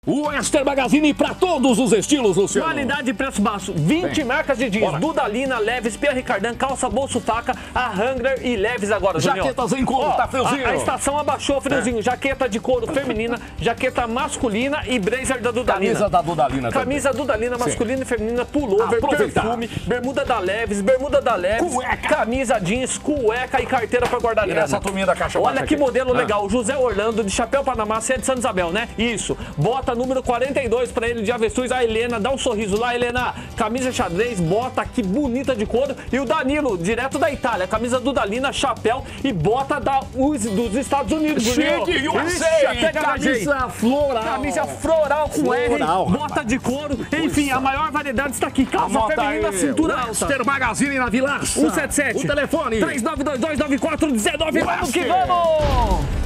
O Wester Magazine para todos os estilos, Luciano. Qualidade e preço baixo. 20 marcas de jeans. Bora. Dudalina, Leves, Pierre Cardin, calça, bolso, faca, a Wrangler e Leves agora, Junior. Jaquetas em couro, tá friozinho. A estação abaixou, friozinho. Jaqueta de couro feminina, jaqueta masculina e blazer da Dudalina. Camisa da Dudalina Camisa também. Dudalina, masculina e feminina, pullover, perfume, bermuda da Leves, cueca. camisa jeans, cueca e carteira pra guardar grana. Essa turminha da caixa Olha que aqui. modelo legal. José Orlando, de chapéu Panamá, você é de Santa Isabel, né? Isso. Bota número 42 pra ele de avestruz. A Helena, dá um sorriso lá, Helena. Camisa xadrez, bota que bonita de couro. E o Danilo, direto da Itália. Camisa Dudalina, chapéu e bota dos Estados Unidos. Chique, camisa floral. Camisa floral com R, bota de couro. Enfim, a maior variedade está aqui. Calça feminina, cintura alta. Wester Magazine na Vilaça. 177. O telefone. 39229419. Vamos que vamos!